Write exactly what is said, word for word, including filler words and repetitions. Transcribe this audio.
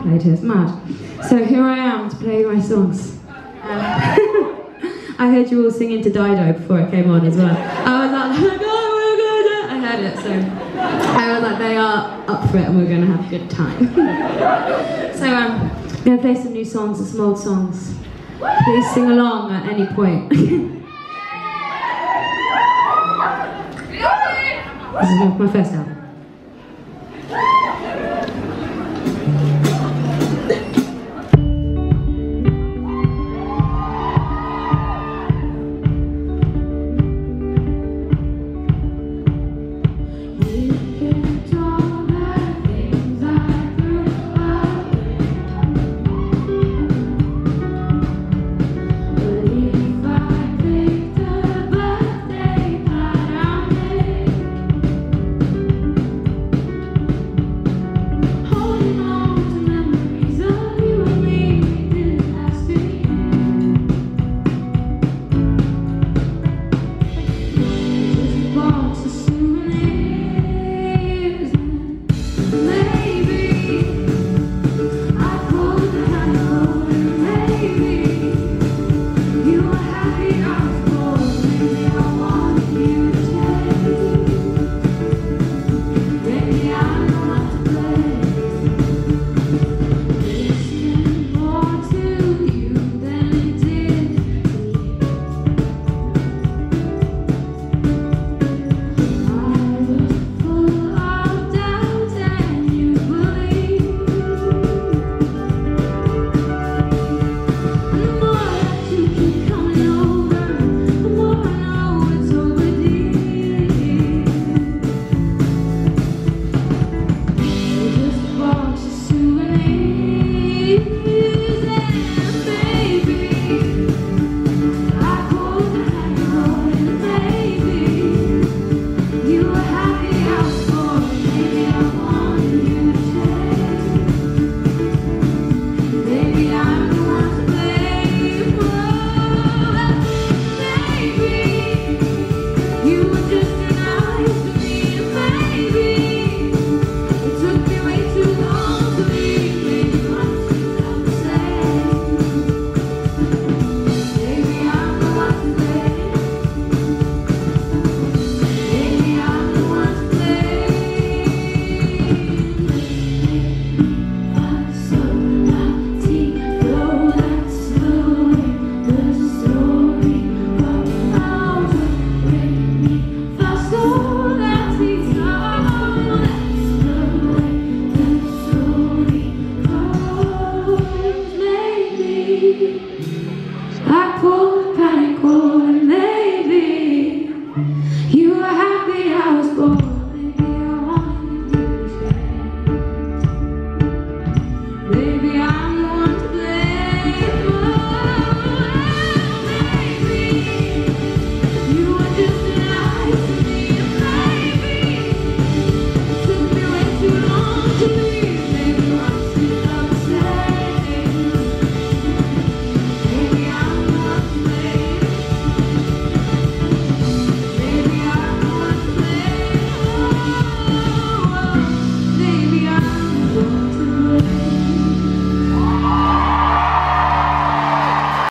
played here, it's mad. So here I am to play my songs. Um, I heard you all singing to Dido before it came on as well. I was like, oh my God, I heard it, so I was like, they are up for it and we're going to have a good time. So um, I'm going to play some new songs and some old songs. Please sing along at any point. This is my first album.